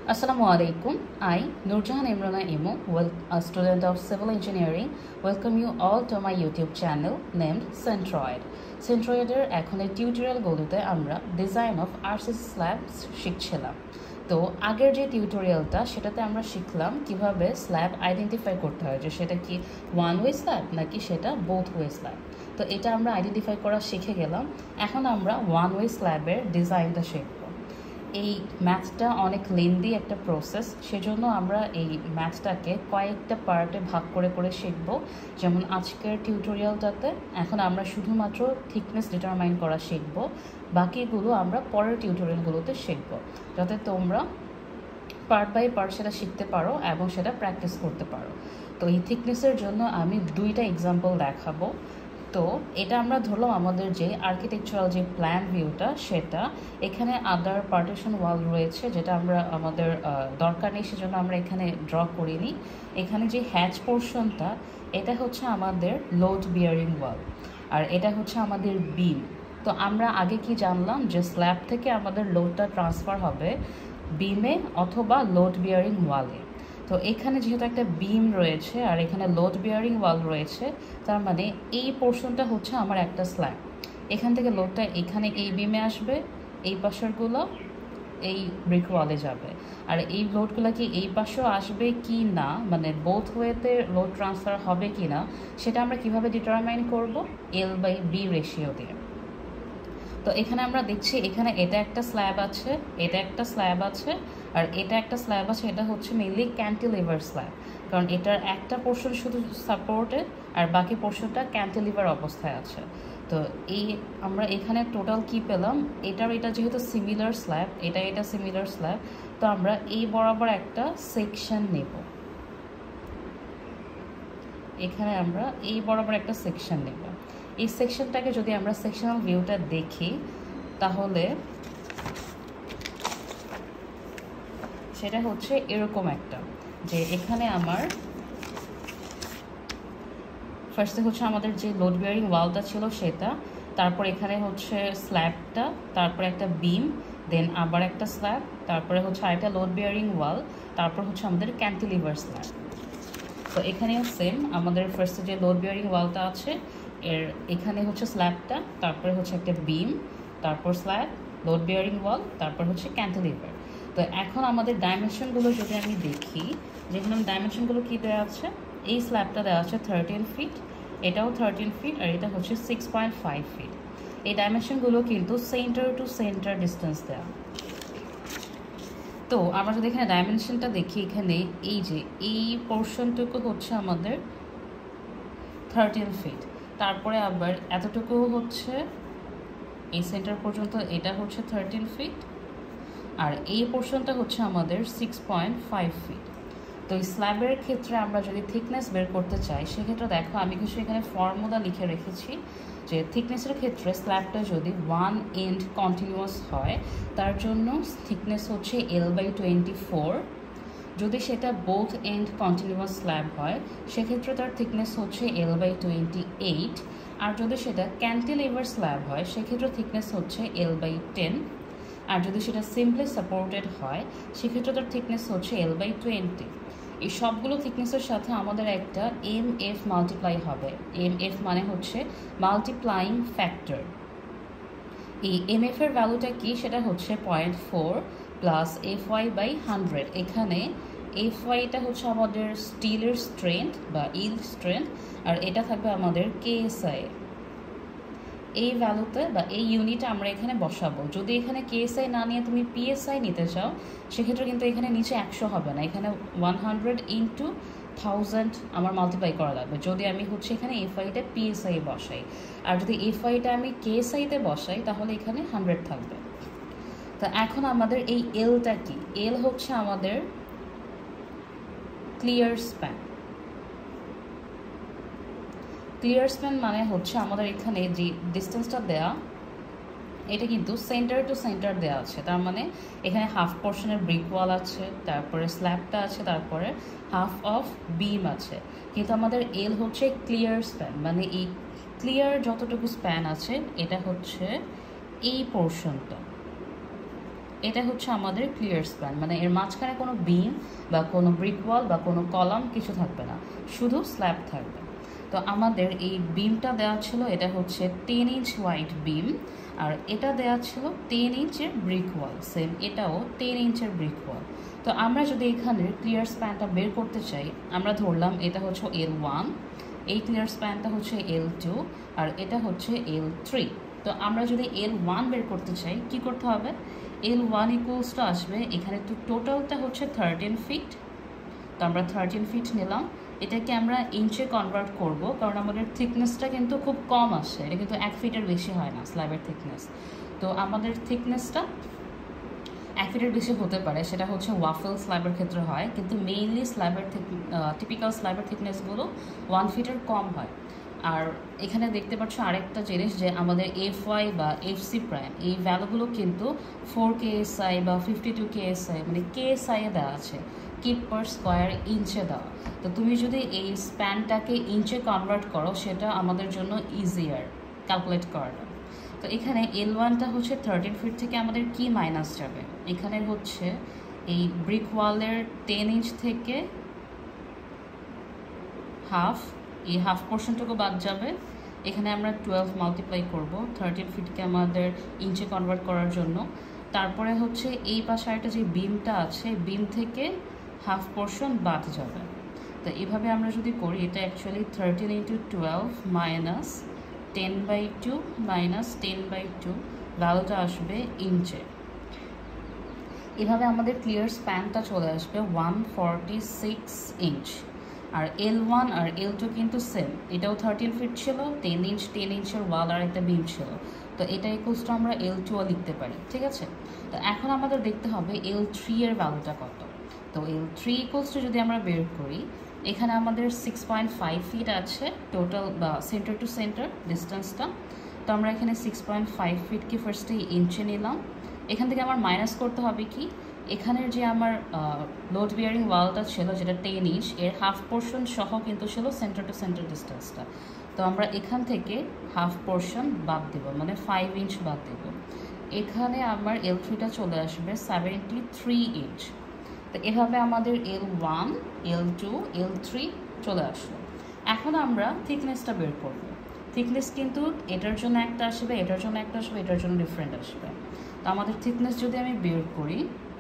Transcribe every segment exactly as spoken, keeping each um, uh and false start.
Assalamu alaikum. I, Nurjahan Imrana Imo, well, a student of civil engineering, welcome you all to my YouTube channel named Centroid. Centroider এখনের টিউটোরিয়ালগুলোতে আমরা design of RCC slab শিখছিলাম। তো আগের যে টিউটোরিয়ালটা সেটাতে আমরা শিখলাম কিভাবে স্ল্যাব আইডেন্টিফাই করতে হয়, যে সেটা কি ওয়ান ওয়ে স্ল্যাব নাকি সেটা বোথ ওয়ে স্ল্যাব। তো এটা আমরা আইডেন্টিফাই করা শিখে গেলাম। এখন আমরা ওয়ান ওয়ে স্ল্যাবের ডিজাইনটা শিখব। এই ম্যাথটা অনেক লেন্দি একটা প্রসেস, সেজন্য আমরা এই ম্যাথটাকে কয়েকটা পার্টে ভাগ করে করে শিখব। যেমন আজকের টিউটোরিয়ালটাতে এখন আমরা শুধুমাত্র থিকনেস ডিটারমাইন করা শিখব, বাকিগুলো আমরা পরের টিউটোরিয়ালগুলোতে শিখব, যাতে তোমরা পার্ট বাই পার্ট সেটা শিখতে পারো এবং সেটা প্র্যাকটিস করতে পারো। তো এই থিকনেসের জন্য আমি দুইটা এক্সাম্পল দেখাবো। তো এটা আমরা ধরলাম আমাদের যে আর্কিটেকচারাল যে প্ল্যান ভিউটা, সেটা এখানে আদার পার্টিশন ওয়াল রয়েছে, যেটা আমরা আমাদের দরকার নেই, সেজন্য আমরা এখানে ড্র করিনি। এখানে যে হ্যাচ পোর্শনটা, এটা হচ্ছে আমাদের লোড বিয়ারিং ওয়াল, আর এটা হচ্ছে আমাদের বিম। তো আমরা আগে কি জানলাম যে স্ল্যাব থেকে আমাদের লোডটা ট্রান্সফার হবে বিমে অথবা লোড বিয়ারিং ওয়ালে। তো এখানে যেহেতু একটা বিম রয়েছে আর এখানে লোড বিয়ারিং ওয়াল রয়েছে, তার মানে এই পোর্শনটা হচ্ছে আমার একটা স্ল্যাব। এখান থেকে লোডটা এখানে এই বিমে আসবে, এই পাশেরগুলো এই ব্রিক ওয়ালে যাবে। আর এই লোডগুলো কি এই পাশেও আসবে কি না, মানে বোথ ওয়েতে লোড ট্রান্সফার হবে কি না, সেটা আমরা কিভাবে ডিটারমাইন করব? এল বাই বি রেশিও দিয়ে। তো এখানে আমরা দেখছি এখানে এটা একটা স্ল্যাব আছে, এটা একটা স্ল্যাব আছে, আর এটা একটা স্ল্যাব আছে। এটা হচ্ছে মেইনলি ক্যান্টিলিভার স্ল্যাব, কারণ এটার একটা পোর্শন শুধু সাপোর্টে আর বাকি পোর্শনটা ক্যান্টিলিভার অবস্থায় আছে। তো এই আমরা এখানে টোটাল কি পেলাম, এটার এটা যেহেতু সিমিলার স্ল্যাব, এটা এটা সিমিলার স্ল্যাব, তো আমরা এই বরাবর একটা সেকশন নেব। এখানে আমরা এই বরাবর একটা সেকশন নেব। এই সেকশনটাকে যদি আমরা সেকশনাল ভিউটা দেখি, তাহলে সেটা হচ্ছে এরকম একটা, যে এখানে আমার ফার্স্টে হচ্ছে আমাদের যে লোড বিয়ারিং ওয়ালটা ছিল সেটা, তারপর এখানে হচ্ছে স্ল্যাবটা, তারপর একটা বিম, দেন আবার একটা স্ল্যাব, তারপরে হচ্ছে আরেকটা লোড বিয়ারিং ওয়াল, তারপর হচ্ছে আমাদের ক্যান্টিলিভার স্ল্যাব। তো এখানেও সেম, আমাদের ফার্স্টে যে লোড বিয়ারিং ওয়ালটা আছে এর এখানে হচ্ছে স্ল্যাবটা, তারপরে হচ্ছে একটা বিম, তারপর স্ল্যাব, লোড বিয়ারিং ওয়াল, তারপর হচ্ছে ক্যান্টিলিভার। তো এখন আমাদের ডাইমেনশনগুলো যদি আমি দেখি, যেখানে ডাইমেনশনগুলো কী দেওয়া আছে, এই স্ল্যাবটা দেওয়া আছে থার্টিন ফিট, এটাও থার্টিন ফিট, আর এটা হচ্ছে সিক্স পয়েন্ট ফাইভ ফিট। এই ডাইমেনশনগুলো কিন্তু সেন্টার টু সেন্টার ডিস্টেন্স দেওয়া। তো আমরা যদি এখানে ডাইমেনশনটা দেখি, এখানে এই যে এই পোর্শনটুকু হচ্ছে আমাদের থার্টিন ফিট, তারপরে আবার এতটুকু হচ্ছে এই সেন্টার পর্যন্ত, এটা হচ্ছে থার্টিন ফিট, আর এই পোর্শনটা হচ্ছে আমাদের সিক্স পয়েন্ট ফাইভ ফিট। তো এই স্ল্যাবের ক্ষেত্রে আমরা যদি থিকনেস বের করতে চাই, সেক্ষেত্রে দেখো আমি কিছু এখানে ফর্মুলা লিখে রেখেছি, যে থিকনেসের ক্ষেত্রে স্ল্যাবটা যদি ওয়ান এন্ড কন্টিনিউয়াস হয়, তার জন্য থিকনেস হচ্ছে এল বাই টোয়েন্টি ফোর। যদি সেটা বোথ এন্ড কন্টিনিউয়াস স্ল্যাব হয়, সেক্ষেত্রে তার থিকনেস হচ্ছে এল বাই টোয়েন্টি এইট। আর যদি সেটা ক্যান্টিলিভার স্ল্যাব হয়, সেক্ষেত্রে থিকনেস হচ্ছে এল বাই টেন। আর যদি সেটা সিম্পলি সাপোর্টেড হয়, সেক্ষেত্রে তার থিকনেস হচ্ছে এল বাই টোয়েন্টি। এই সবগুলো থিকনেসের সাথে আমাদের একটা এম এফ মাল্টিপ্লাই হবে। এম এফ মানে হচ্ছে মাল্টিপ্লাইং ফ্যাক্টর। এই এম এফ এর ভ্যালুটা কি, সেটা হচ্ছে point four plus F Y by hundred. এখানে এফ ওয়াইটা হচ্ছে আমাদের স্টিলের স্ট্রেংথ বা ইল্ড স্ট্রেংথ, আর এটা থাকবে আমাদের কেএসআই। এই ভ্যালুতে বা এই ইউনিটে আমরা এখানে বসাবো। যদি এখানে কেএসআই না নিয়ে তুমি পিএসআই নিতে চাও, সেক্ষেত্রে কিন্তু এখানে নিচে একশো হবে না, এখানে ওয়ান হান্ড্রেড ইন্টু থাউজেন্ড আমার মাল্টিপ্লাই করা লাগবে, যদি আমি হচ্ছে এখানে এফআইটা পিএসআই বসাই। আর যদি এফআইটা আমি কেএসআইতে বসাই, তাহলে এখানে হান্ড্রেড থাকবে। তো এখন আমাদের এই এলটা কি, এল হচ্ছে আমাদের ক্লিয়ার স্প্যান। ক্লিয়ার স্প্যান মানে হচ্ছে আমাদের এখানে যে ডিস্টেন্সটা দেয়া, এটা কিন্তু সেন্টার টু সেন্টার দেওয়া আছে। তার মানে এখানে হাফ পোর্শনের ব্রিক ওয়াল আছে, তারপরে স্ল্যাবটা আছে, তারপরে হাফ অফ বিম আছে, কিন্তু আমাদের এল হচ্ছে ক্লিয়ার স্প্যান, মানে এই ক্লিয়ার যতটুকু স্প্যান আছে এটা হচ্ছে এই পোর্শনটা। এটা হচ্ছে আমাদের ক্লিয়ার স্প্যান, মানে এর মাঝখানে কোনো বিম বা কোনো ব্রিক ওয়াল বা কোনো কলাম কিছু থাকবে না, শুধু স্ল্যাব থাকবে। তো আমাদের এই বিমটা দেওয়া ছিল, এটা হচ্ছে টেন ইঞ্চ হোয়াইট বিম, আর এটা দেওয়া ছিল টেন ইঞ্চের ব্রিক ওয়াল, সেম এটাও টেন ইঞ্চের ব্রিক ওয়াল। তো আমরা যদি এখানে ক্লিয়ার স্প্যানটা বের করতে চাই, আমরা ধরলাম এটা হচ্ছে এল ওয়ান, এই ক্লিয়ার স্প্যানটা হচ্ছে এল টু, আর এটা হচ্ছে এল থ্রি। তো আমরা যদি এল ওয়ান বের করতে চাই কি করতে হবে, এল ওয়ান ইকুয়ালসটা আসবে এখানে, তো টোটালটা হচ্ছে থার্টিন ফিট। তো আমরা থার্টিন ফিট নিলাম, এটাকে আমরা ইঞ্চে কনভার্ট করব, কারণ আমাদের থিকনেসটা কিন্তু খুব কম আসে, এটা কিন্তু এক ফিটের বেশি হয় না স্ল্যাবের থিকনেস। তো আমাদের থিকনেসটা এক ফিটের বেশি হতে পারে, সেটা হচ্ছে ওয়াফেল স্ল্যাবের ক্ষেত্রে হয়, কিন্তু মেইনলি স্ল্যাবের টিপিক্যাল স্ল্যাবের থিকনেসগুলো ওয়ান ফিটের কম হয়। আর এখানে দেখতে পাচ্ছ আরেকটা জিনিস, যে আমাদের এফ ওয়াই বা এফ সি প্রাইম এই ভ্যালুগুলো কিন্তু ফোর কে এস আই বা fifty two K S I মানে কে এস আইয়ে দেওয়া আছে, কিপ পার স্কোয়ার ইঞ্চে দেওয়া। তো তুমি যদি এই স্প্যানটাকে ইঞ্চে কনভার্ট করো, সেটা আমাদের জন্য ইজিয়ার ক্যালকুলেট করাটা। তো এখানে এল ওয়ানটা হচ্ছে থার্টিন ফিট থেকে আমাদের কি মাইনাস যাবে, এখানে হচ্ছে এই ব্রিক ওয়ালের টেন ইঞ্চ থেকে হাফ, এই হাফ পোর্শনটুকু বাদ যাবে। এখানে আমরা টুয়েলভ মাল্টিপ্লাই করব থার্টিন ফিটকে আমাদের ইঞ্চে কনভার্ট করার জন্য। তারপরে হচ্ছে এই পাশে একটা যে বিমটা আছে, বিম থেকে হাফ পোর্শন বাদ যাবে। তো এইভাবে আমরা যদি করি, এটা actually thirteen into twelve minus ten by two minus ten by two, ভ্যালুটা আসবে ইঞ্চে। এভাবে আমাদের ক্লিয়ার স্প্যানটা চলে আসবে ওয়ান ফর্টি সিক্স ইঞ্চ। আর এল ওয়ান আর এল টু কিন্তু সেম, এটাও থার্টিন ফিট ছিল, টেন ইঞ্চ টেন ইঞ্চের ওয়াল আর একটা বিম ছিল। তো এটা ইকুয়ালস টু আমরা এল টুও লিখতে পারি, ঠিক আছে। তো এখন আমাদের দেখতে হবে এল থ্রি এর ভ্যালুটা কত। তো এল থ্রি ইকুয়ালস টু যদি আমরা বের করি, এখানে আমাদের সিক্স পয়েন্ট ফাইভ ফিট আছে টোটাল বা সেন্টার টু সেন্টার ডিস্টেন্সটা। তো আমরা এখানে সিক্স পয়েন্ট ফাইভ ফিটকে ফার্স্টে ইঞ্চে নিলাম। এখান থেকে আমার মাইনাস করতে হবে কি, এখানের যে আমার লোড বিয়ারিং ওয়ালটা ছিল যেটা টেন ইঞ্চ, এর হাফ পোর্শন সহ কিন্তু ছিল সেন্টার টু সেন্টার ডিস্টেন্সটা। তো আমরা এখান থেকে হাফ পোর্শন বাদ দেব, মানে ফাইভ ইঞ্চ বাদ দেব। এখানে আমার এল থ্রিটা চলে আসবে সেভেন্টি থ্রি ইঞ্চ। তো এভাবে আমাদের L one L two L three চলে আসলো। এখন আমরা থিকনেসটা বের করব। থিকনেস কিন্তু এটার জন্য একটা আসবে, এটার জন্য একটা আসবে, এটার জন্য ডিফারেন্ট আসবে। তো আমাদের থিকনেস যদি আমি বের করি,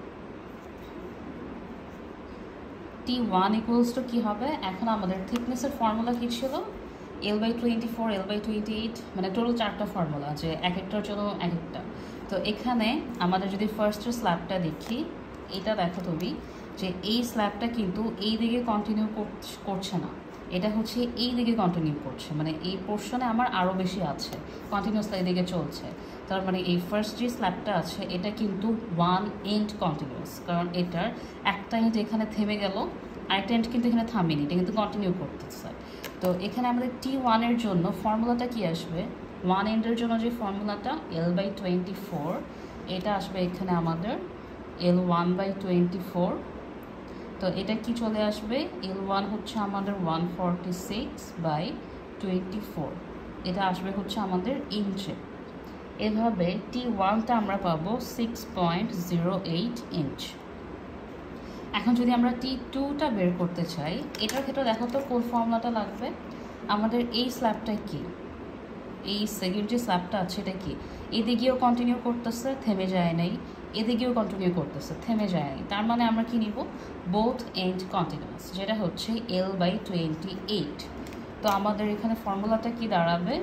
টি ওয়ান ইকুয়ালস টু কী হবে, এখন আমাদের থিকনেসের ফর্মুলা কী ছিল, L by twenty four L by twenty eight, মানে টোটাল চারটা ফর্মুলা, যে এক একটার জন্য এক একটা। তো এখানে আমাদের যদি ফার্স্টের স্ল্যাবটা দেখি, এটা দেখো তুমি যে এই স্ল্যাবটা কিন্তু এই দিকে কন্টিনিউ করছে না, এটা হচ্ছে এই দিকে কন্টিনিউ করছে, মানে এই পোর্শনে আমার আরও বেশি আছে, কন্টিনিউসলি এই দিকে চলছে। তার মানে এই ফার্স্ট যে স্ল্যাবটা আছে এটা কিন্তু ওয়ান এন্ড কন্টিনিউয়াস, কারণ এটার একটা এন্ড এখানে থেমে গেল, আরেকটা এন্ড কিন্তু এখানে থামেনি, এটা কিন্তু কন্টিনিউ করতেছে। তো এখানে আমাদের টি ওয়ানের জন্য ফর্মুলাটা কি আসবে, ওয়ান এন্ডের জন্য যে ফর্মুলাটা এল বাই টোয়েন্টি ফোর, এটা আসবে এখানে আমাদের L one by twenty four. তো এটা কি চলে আসবে, এল ওয়ান হচ্ছে আমাদের one forty six by twenty four, এটা আসবে হচ্ছে আমাদের ইঞ্চে। এভাবে টি ওয়ানটা আমরা পাবো six point zero eight inch. এখন যদি আমরা টি টুটা বের করতে চাই, এটার ক্ষেত্রে দেখো তো কোন ফর্মুলাটা লাগবে, আমাদের এই স্ল্যাবটা কি, এই সেকেন্ড যে স্ল্যাবটা আছে এটা কি, এদিকেও কন্টিনিউ করতেছে, থেমে যায় নাই, এদিকেও কন্টিনিউ করতেছে, থেমে যায় নাই, তার মানে আমরা কি নিব, বোথ এন্ড কন্টিনিউয়াস, যেটা হচ্ছে এল বাই টোয়েন্টি এইট। তো আমাদের এখানে ফর্মুলাটা কি দাঁড়াবে,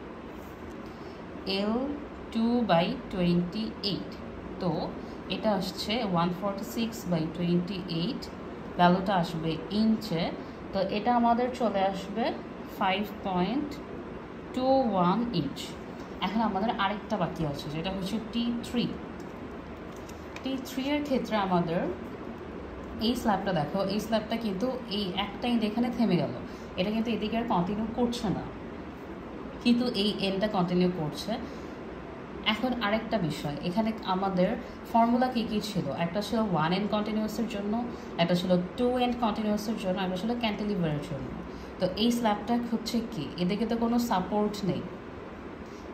L two by twenty eight. তো এটা আসছে one forty six by twenty eight, ভ্যালুটা আসবে ইঞ্চে। তো এটা আমাদের চলে আসবে five point two one inch. এখন আমাদের আরেকটা বাকি আছে, যেটা হচ্ছে টি থ্রি। টি থ্রি এর ক্ষেত্রে আমাদের এই স্ল্যাবটা দেখো, এই স্ল্যাবটা কিন্তু এই একটা ইঞ্চ এখানে থেমে গেল, এটা কিন্তু এদিকে আর কন্টিনিউ করছে না, কিন্তু এই এনটা কন্টিনিউ করছে। এখন আরেকটা বিষয়, এখানে আমাদের ফর্মুলা কী কী ছিল, একটা ছিল ওয়ান এন্ড কন্টিনিউয়াসের জন্য, একটা ছিল টু এন্ড কন্টিনিউয়াসের জন্য, একটা ছিল ক্যান্টিলিভারের জন্য। তো এই স্ল্যাবটা হচ্ছে কি, এদিকে তো কোনো সাপোর্ট নেই,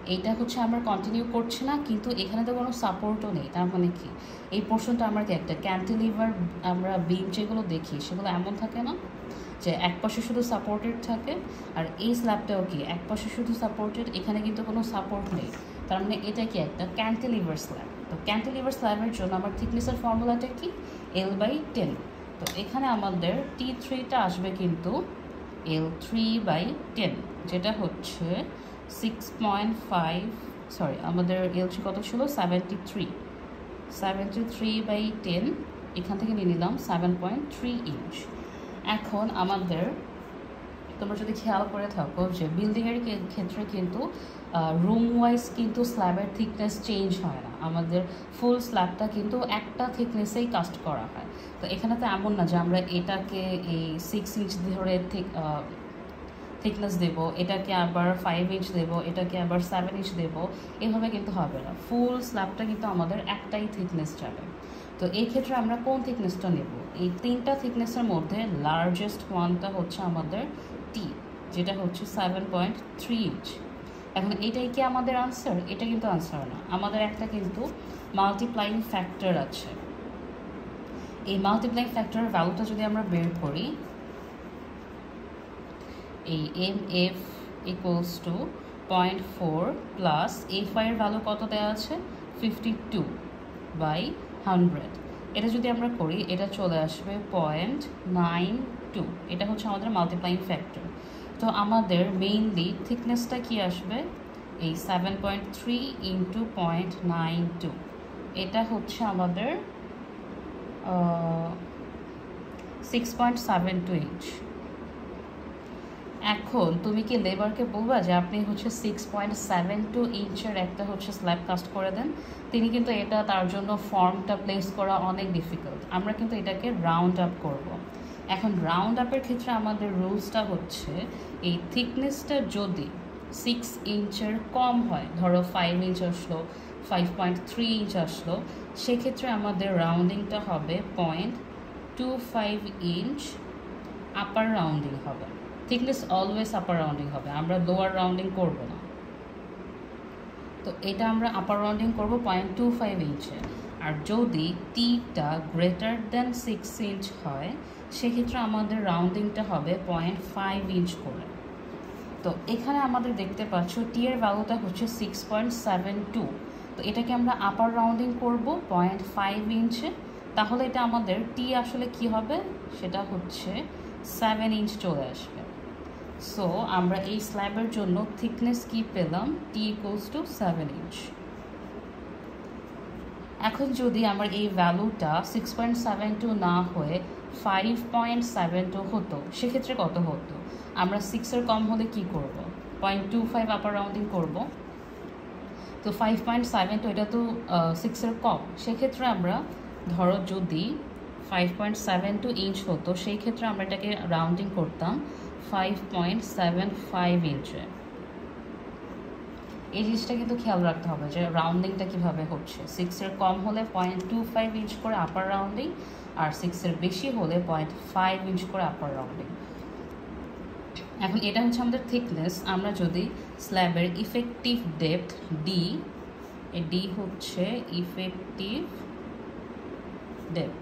এইটা হচ্ছে আমার কন্টিনিউ করছে না, কিন্তু এখানে তো কোনো সাপোর্টও নেই। তার মানে কি এই পোর্শনটা আমরা কি একটা ক্যান্টিলিভার আমরা বিম যেগুলো দেখি সেগুলো এমন থাকে না যে এক পাশে শুধু সাপোর্টেড থাকে, আর এই স্ল্যাবটাও কি এক পাশে শুধু সাপোর্টেড, এখানে কিন্তু কোনো সাপোর্ট নেই। তার মানে এটা কি একটা ক্যান্টিলিভার স্ল্যাব। তো ক্যান্টিলিভার স্ল্যাবের জন্য আমার থিকনেসের ফর্মুলাটা কি এল বাই টেন। তো এখানে আমাদের টি থ্রিটা আসবে কিন্তু এল থ্রি বাই টেন, যেটা হচ্ছে সিক্স পয়েন্ট ফাইভ সরি আমাদের এল থ্রি কত ছিল seventy three seventy three by ten, এখান থেকে নিয়ে নিলাম সেভেন পয়েন্ট থ্রি ইঞ্চ। এখন আমাদের তোমরা যদি খেয়াল করে থাকো যে বিল্ডিংয়ের ক্ষেত্রে কিন্তু রুম ওয়াইজ কিন্তু স্ল্যাবের থিকনেস চেঞ্জ হয় না, আমাদের ফুল স্ল্যাবটা কিন্তু একটা থিকনেসেই কাস্ট করা হয়। তো এখানে তো এমন না যে আমরা এটাকে এই সিক্স ইঞ্চ ধরে থিকনেস দেবো, এটাকে আবার ফাইভ ইঞ্চ দেবো, এটাকে আবার সেভেন ইঞ্চ দেবো, এভাবে কিন্তু হবে না। ফুল স্ল্যাবটা কিন্তু আমাদের একটাই থিকনেস যাবে। তো এই ক্ষেত্রে আমরা কোন থিকনেসটা নেব? এই তিনটা থিকনেসের মধ্যে লার্জেস্ট ওয়ানটা হচ্ছে আমাদের টি, যেটা হচ্ছে সেভেন পয়েন্ট থ্রি ইঞ্চ। এখন এটাই কি আমাদের আনসার? এটা কিন্তু আনসার না, আমাদের একটা কিন্তু মাল্টিপ্লাইং ফ্যাক্টর আছে। এই মাল্টিপ্লাইং ফ্যাক্টরের ভ্যালুটা যদি আমরা বের করি, এই M F equals to point four plus F I এর ভ্যালু কত দেওয়া আছে ফিফটি টু বাই হান্ড্রেড। এটা যদি আমরা করি এটা চলে আসবে পয়েন্ট নাইন টু, এটা হচ্ছে আমাদের মাল্টিপ্লাইং ফ্যাক্টর। তো আমাদের মেইনলি থিকনেসটা কি আসবে এই seven point three into point nine two, এটা হচ্ছে আমাদের six point seven two inch. এখন তুমি কি লেবারকে বলবা যে আপনি হচ্ছে সিক্স পয়েন্ট সেভেন টু ইঞ্চের একটা হচ্ছে স্ল্যাব কাস্ট করে দেন? তিনি কিন্তু এটা তার জন্য ফর্মটা প্লেস করা অনেক ডিফিকাল্ট। আমরা কিন্তু এটাকে রাউন্ড আপ করব। এখন রাউন্ড আপের ক্ষেত্রে আমাদের রুলসটা হচ্ছে এই থিকনেসটা যদি সিক্স ইঞ্চের কম হয়, ধরো ফাইভ ইঞ্চ আসলো, ফাইভ পয়েন্ট থ্রি ইঞ্চ আসলো, সেক্ষেত্রে আমাদের রাউন্ডিংটা হবে point two five inch, upper rounding হবে। থিকনেস অলওয়েজ আপার রাউন্ডিং হবে, আমরা লোয়ার রাউন্ডিং করব না। তো এটা আমরা আপার রাউন্ডিং করব পয়েন্ট টু ফাইভ ইঞ্চে। আর যদি টিটা গ্রেটার দেন সিক্স ইঞ্চ হয় সেক্ষেত্রে আমাদের রাউন্ডিংটা হবে পয়েন্ট ফাইভ ইঞ্চ করে। তো এখানে আমাদের দেখতে পাচ্ছ টি এর ভ্যালুটা হচ্ছে সিক্স পয়েন্ট সেভেন টু, তো এটাকে আমরা আপার রাউন্ডিং করব পয়েন্ট ফাইভ ইঞ্চে। তাহলে এটা আমাদের টি আসলে কি হবে সেটা হচ্ছে সেভেন ইঞ্চ চলে আসবে। সো আমরা এই স্ল্যাবের জন্য থিকনেস কি পেলাম, T equals to seven inch. এখন যদি আমার এই ভ্যালুটা সিক্স পয়েন্ট সেভেন টু না হয়ে ফাইভ পয়েন্ট সেভেন টু হতো সেক্ষেত্রে কত হতো? আমরা সিক্সের কম হলে কি করব? Point two five upper rounding করব। তো ফাইভ পয়েন্ট সেভেন টু এটা তো সিক্সের কম, সেক্ষেত্রে আমরা ধরো যদি five point seven two inch হতো সেই ক্ষেত্রে আমরা এটাকে রাউন্ডিং করতাম ফাইভ পয়েন্ট সেভেন ফাইভ ইঞ্চে। এই জিনিসটা কিন্তু খেয়াল রাখতে হবে যে রাউন্ডিংটা কীভাবে হচ্ছে। সিক্সের কম হলে পয়েন্ট টু ফাইভ ইঞ্চ করে আপার রাউন্ডিং, আর সিক্সের বেশি হলে পয়েন্ট ফাইভ ইঞ্চ করে আপার রাউন্ডিং। এখন এটা হচ্ছে আমাদের থিকনেস। আমরা যদি স্ল্যাবের ইফেক্টিভ ডেপথ ডি, এ ডি হচ্ছে ইফেক্টিভ ডেপথ,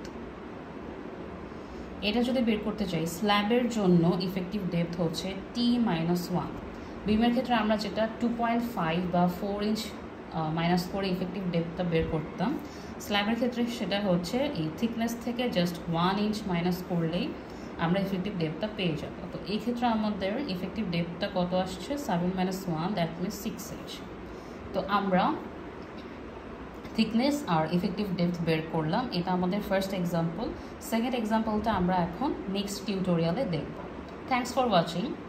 এটা যদি বের করতে চাই স্ল্যাবের জন্য ইফেক্টিভ ডেপথ হচ্ছে টি মাইনাস ওয়ান। বিমের ক্ষেত্রে আমরা যেটা টু পয়েন্ট ফাইভ বা ফোর ইঞ্চ মাইনাস করে ইফেক্টিভ ডেপথটা বের করতাম, স্ল্যাবের ক্ষেত্রে সেটা হচ্ছে এই থিকনেস থেকে জাস্ট ওয়ান ইঞ্চ মাইনাস করলেই আমরা ইফেক্টিভ ডেপথটা পেয়ে যাব। তো এই ক্ষেত্রে আমাদের ইফেক্টিভ ডেপথটা কত আসছে seven minus one, that means six inch. তো আমরা থিকনেস আর ইফেক্টিভ ডেপথ বের করলাম, এটা আমাদের ফার্স্ট এক্সাম্পল। সেকেন্ড এক্সাম্পলটা আমরা এখন নেক্সট টিউটোরিয়ালে দেখব। Thanks for watching.